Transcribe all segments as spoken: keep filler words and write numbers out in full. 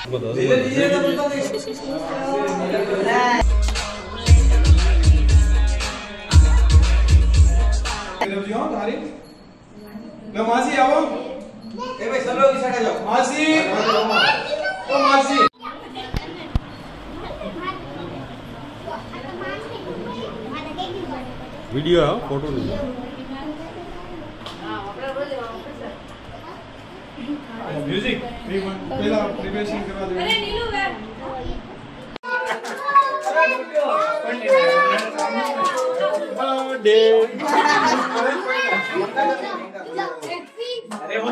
मासी आओ। ए भाई सब लोग इस साइड आ जाओ। मासी ओ मासी वीडियो है फोटो नहीं म्यूजिक पहला प्रिपरेशन करवा दो। अरे नीलू है बर्थडे अरे वो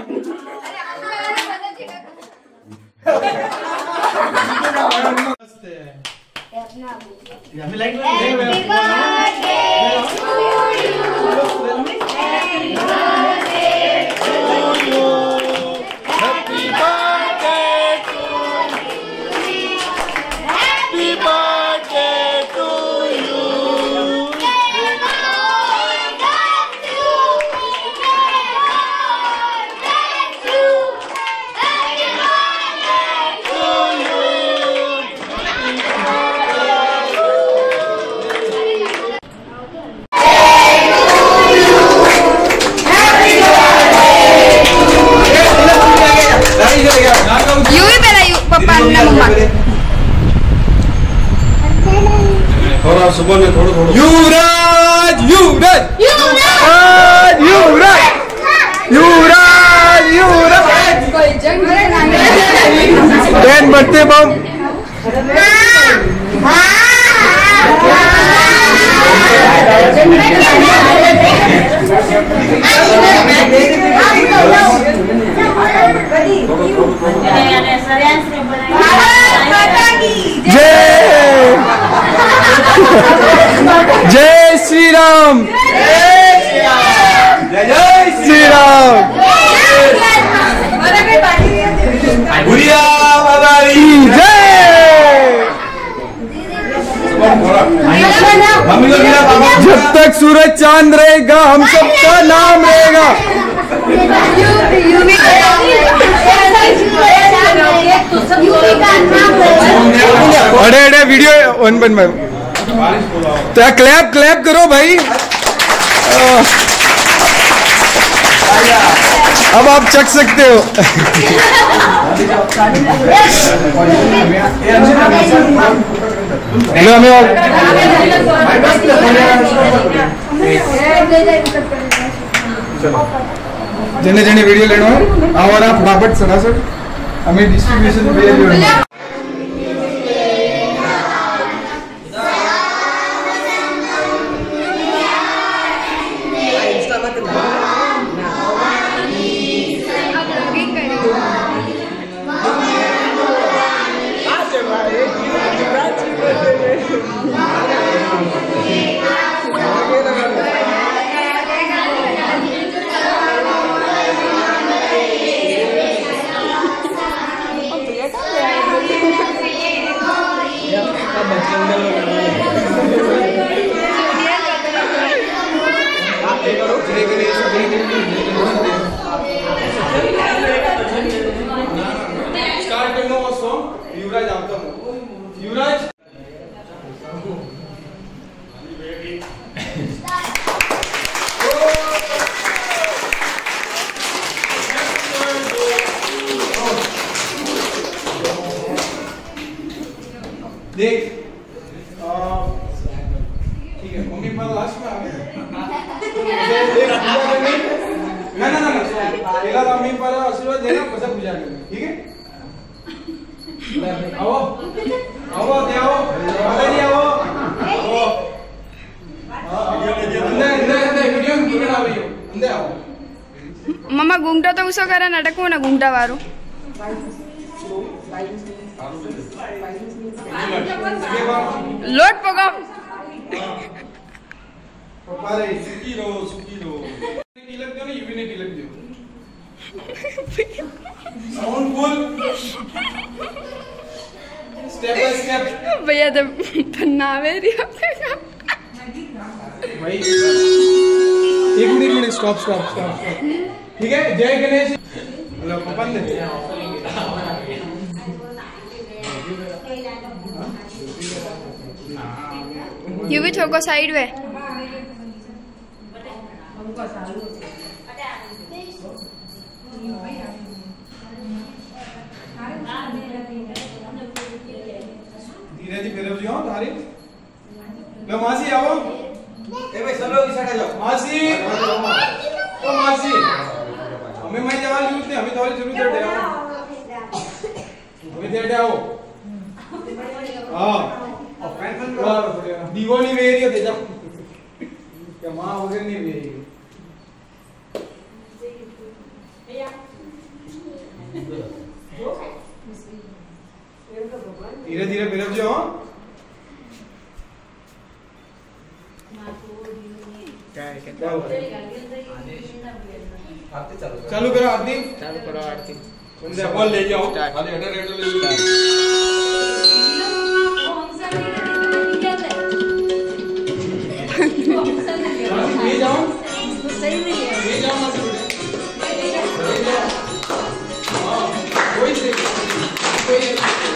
थोड़ा सुबह में थोड़ा थोड़ा युवराज युवराज युवराज युवराज युवराज युवराज टेन बढ़ते बम जय जय श्री राम जय जय श्री राम बुढ़िया बाबारी जय। जब तक सूरज चांद रहेगा हम सबका नाम रहेगा। अरे अरे वीडियो वन वन में तो क्लैप क्लैप करो भाई। अब आप चख सकते हो। हमें और जने जने वीडियो लेना है और आप फटाफट सड़ा सर हमें डिस्ट्रीब्यूशन वीडियो लेना है। स्टार्ट करना वो सॉन्ग युवराज आता हूँ युवराज देख ठीक है मम्मी पापा लास्ट में आ गए ना ना ना पहला मम्मी पापा आशीर्वाद देना પછી पूजा करनी ठीक है। आओ आओ दे आओ दादाजी आओ आओ अंदर अंदर अंदर वीडियो में कीड़ा आ रही हो अंदर आओ। मम्मा घूंघटा तो उसो करे नाटक में ना घूंघटा वारो लोट पगम पप्पा रे सुखी रहो सुखी रहो तिलक दो ना यूवी ने तिलक दो sound full step by step भैया तो बनावे रियो भाई एक minute minute stop stop stop ठीक है। जय गणेश हेलो पपन दे युवी छोको साइड में धीरे धीरे फिर जाओ धारी लो मासी आओ ए भाई सब लोग इस साइड आ जाओ मासी ओ मासी हमें मैं जवान जरूरत नहीं हमें थोड़ी जरूरत है हमें दे आओ हां और फ्रेंड फ्रेंड करो दीवानी वेरियो दे जा क्या मां वगैरह नहीं वेरियो धीरे धीरे फिर जाओ क्या है क्या आरती चालू चालू करो आरती चालू करो आरती तुम बॉल ले जाओ खाली हेडर हेडर ले जाओ ले जाओ सही नहीं है ले जाओ मत ले जाओ हां कोई से कोई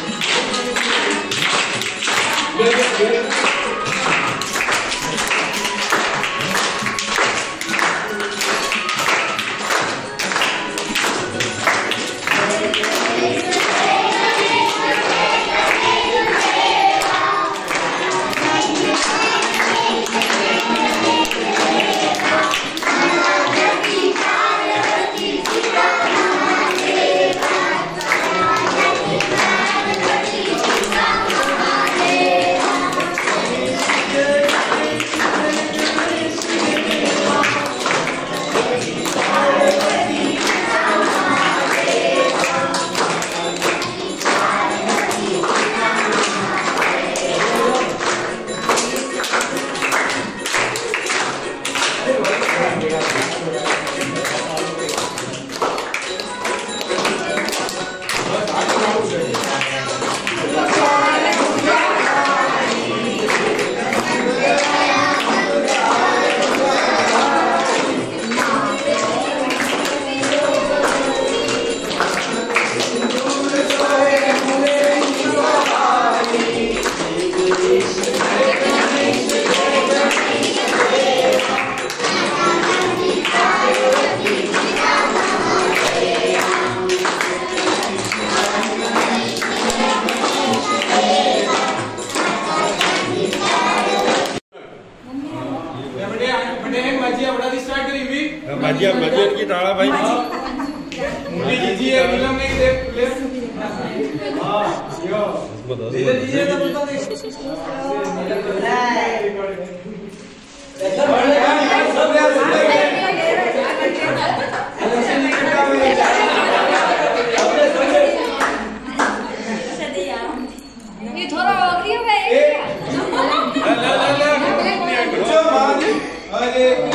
भजिया भजिया की टाड़ा भाई मुंडी लीजिए फिल्म नहीं दे ले हां यो धीरे धीरे तो बता दे सब यार ये थोड़ा अग्री हो गया ले ले ले ले अरे